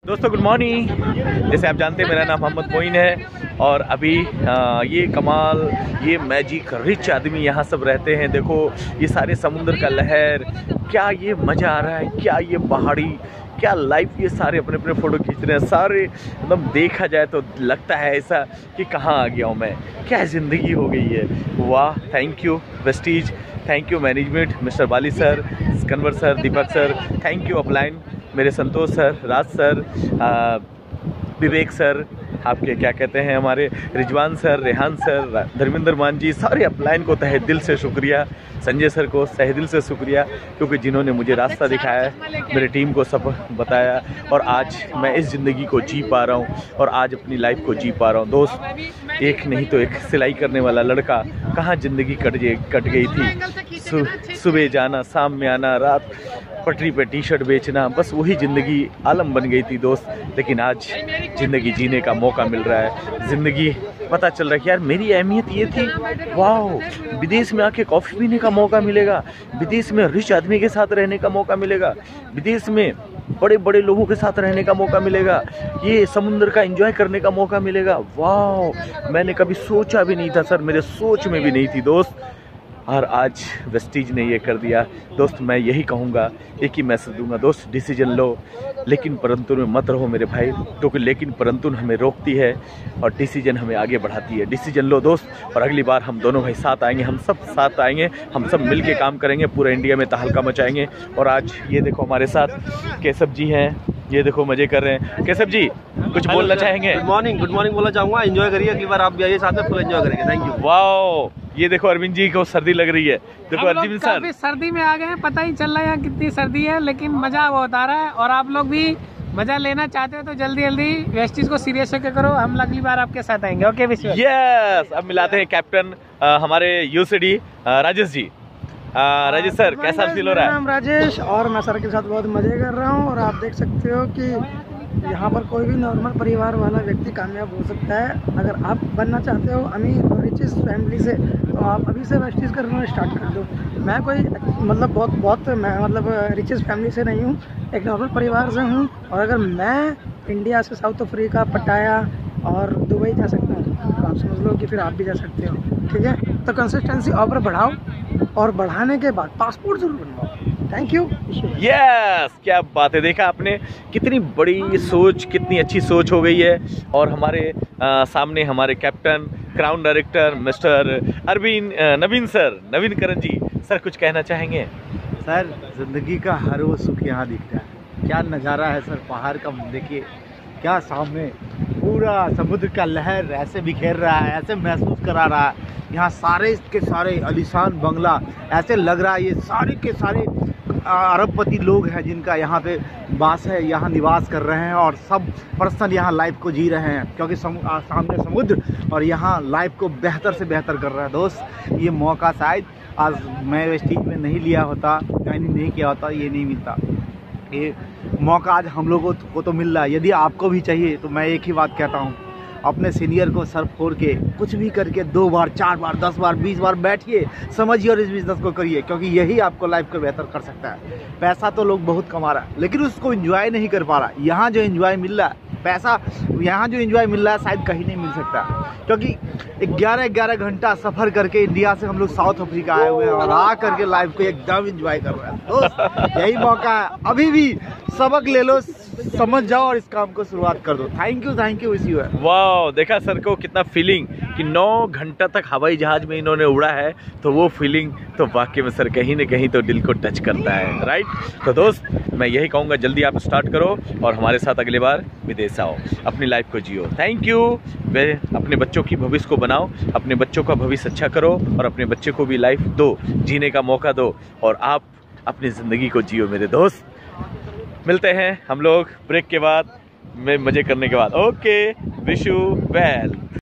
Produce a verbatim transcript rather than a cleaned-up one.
दोस्तों good morning. जैसे आप जानते हैं मेरा नाम मोहम्मद मोइन है और अभी आ, ये कमाल, ये मैजिक रिच आदमी यहाँ सब रहते हैं। देखो ये सारे समुद्र का लहर, क्या ये मज़ा आ रहा है, क्या ये पहाड़ी, क्या लाइफ, ये सारे अपने अपने फ़ोटो खींच रहे हैं सारे। एकदम देखा जाए तो लगता है ऐसा कि कहाँ आ गया हूँ मैं, क्या ज़िंदगी हो गई है। वाह, thank you Vestige, thank you management, mister Bali sir, Kanwar sir, Deepak sir, thank you upline, मेरे Santosh sir, Raj sir, Vivek sir, आपके क्या कहते हैं हमारे रिजवान सर, रेहान सर, धर्मेंद्र मान जी, सारे अपलाइन को तहे दिल से शुक्रिया। संजय सर को तहे दिल से शुक्रिया, क्योंकि जिन्होंने मुझे रास्ता दिखाया, मेरे टीम को सब बताया और आज मैं इस ज़िंदगी को जी पा रहा हूँ और आज अपनी लाइफ को जी पा रहा हूँ। दोस्त, एक नहीं तो एक सिलाई करने वाला लड़का, कहाँ ज़िंदगी कट कट गई थी। सु, सुबह जाना, शाम में आना, रात पटरी पे टी शर्ट बेचना, बस वही ज़िंदगी आलम बन गई थी दोस्त। लेकिन आज ज़िंदगी जीने का मौका मिल रहा है, ज़िंदगी पता चल रहा है कि यार मेरी अहमियत ये थी। वाह, विदेश में आके कॉफ़ी पीने का मौका मिलेगा, विदेश में रिच आदमी के साथ रहने का मौका मिलेगा, विदेश में बड़े बड़े लोगों के साथ रहने का मौका मिलेगा, ये समुद्र का एंजॉय करने का मौका मिलेगा। वाह, मैंने कभी सोचा भी नहीं था सर, मेरे सोच में भी नहीं थी दोस्त, और आज वेस्टीज ने ये कर दिया। दोस्त, मैं यही कहूँगा, एक ही मैसेज दूंगा दोस्त, डिसीजन लो लेकिन परंतु में मत रहो मेरे भाई, क्योंकि लेकिन परंतु हमें रोकती है और डिसीजन हमें आगे बढ़ाती है। डिसीजन लो दोस्त, और अगली बार हम दोनों भाई साथ आएंगे, हम सब साथ आएंगे, हम सब मिल के काम करेंगे, पूरे इंडिया में तहलका मचाएंगे। और आज ये देखो हमारे साथ केशव जी हैं, ये देखो मजे कर रहे हैं। केशव जी कुछ बोलना चाहेंगे? गुड मॉर्निंग, गुड मॉर्निंग बोलना चाहूँगा। एंजॉय करिए, अगली बार आप भी आइए साथ में, फुल एंजॉय करेंगे। Thank you. वाओ, ये देखो अरविंद जी को सर्दी लग रही है। देखो अरविंद सर, काफी सर्दी में आ गए हैं, पता ही चल रहा है यहाँ कितनी सर्दी है, लेकिन मजा बहुत आ रहा है। और आप लोग भी मजा लेना चाहते हो तो जल्दी जल्दी वेस्टीज को सीरियस होकर करो, हम अगली बार आपके साथ आएंगे। ओके विश्व। यस, अब मिलाते हैं कैप्टन हमारे यूसीडी राजेश जी। राजेश सर, कैसा फील हो रहा है? नाम राजेश, और मैं सर के साथ बहुत मजे कर रहा हूँ। और आप देख सकते हो कि यहाँ पर कोई भी नॉर्मल परिवार वाला व्यक्ति कामयाब हो सकता है। अगर आप बनना चाहते हो अमीर और रिचेस फैमिली से, तो आप अभी से वेस्टीज करना स्टार्ट कर दो। मैं कोई मतलब बहुत बहुत मैं मतलब रिचेस फैमिली से नहीं हूँ, एक नॉर्मल परिवार से हूँ। और अगर मैं इंडिया से साउथ अफ्रीका, पटाया और दुबई जा सकता हूँ, तो आप समझ लो कि फिर आप भी जा सकते हो। ठीक है, तो कंसिस्टेंसी और बढ़ाओ, और बढ़ाने के बाद पासपोर्ट जरूर बनवाओ। Thank you. यस, क्या बात है, देखा आपने कितनी बड़ी सोच, कितनी अच्छी सोच हो गई है। और हमारे आ, सामने हमारे captain, crown director mister Arvind Naveen sir, Naveen Karan ji. Sir कुछ कहना चाहेंगे? सर, जिंदगी का हर वो सुख यहाँ दिख रहा है। क्या नज़ारा है सर, पहाड़ का देखिए, क्या सामने पूरा समुद्र का लहर ऐसे बिखेर रहा है, ऐसे महसूस करा रहा है। यहाँ सारे के सारे आलीशान बंगला, ऐसे लग रहा है ये सारे के सारे अरबपति लोग हैं जिनका यहाँ पे वास है, यहाँ निवास कर रहे हैं, और सब पर्सन यहाँ लाइफ को जी रहे हैं, क्योंकि सम, आ, सामने समुद्र और यहाँ लाइफ को बेहतर से बेहतर कर रहा है। दोस्त, ये मौका शायद आज मैं वेस्टीज में नहीं लिया होता, ज्वाइनिंग नहीं किया होता, ये नहीं मिलता। ये मौका आज हम लोगों को तो मिल रहा है। यदि आपको भी चाहिए तो मैं एक ही बात कहता हूँ, अपने सीनियर को सर फोड़ के कुछ भी करके दो बार, चार बार, दस बार, बीस बार बैठिए, समझिए और इस बिज़नेस को करिए, क्योंकि यही आपको लाइफ को बेहतर कर सकता है। पैसा तो लोग बहुत कमा रहा है, लेकिन उसको एंजॉय नहीं कर पा रहा। यहाँ जो एंजॉय मिल रहा है, पैसा यहाँ जो एंजॉय मिल रहा है शायद कहीं नहीं मिल सकता, क्योंकि ग्यारह ग्यारह घंटा सफ़र करके इंडिया से हम लोग साउथ अफ्रीका आए हुए हैं और आ करके लाइफ को एकदम एंजॉय कर रहे हैं। दोस्त, यही मौका है, अभी भी सबक ले लो, समझ जाओ और इस काम को शुरुआत कर दो। थैंक यू, थैंक यू, इसी है। वाह, देखा सर को कितना फीलिंग कि नौ घंटा तक हवाई जहाज में इन्होंने उड़ा है, तो वो फीलिंग तो वाकई में सर कहीं न कहीं तो दिल को टच करता है, राइट। तो दोस्त, मैं यही कहूँगा, जल्दी आप स्टार्ट करो और हमारे साथ अगली बार विदेश आओ, अपनी लाइफ को जियो। Thank you. वे अपने बच्चों की भविष्य को बनाओ, अपने बच्चों का भविष्य अच्छा करो और अपने बच्चे को भी लाइफ दो, जीने का मौका दो, और आप अपनी ज़िंदगी को जियो मेरे दोस्त। मिलते हैं हम लोग ब्रेक के बाद, में मज़े करने के बाद। Okay, wish you well.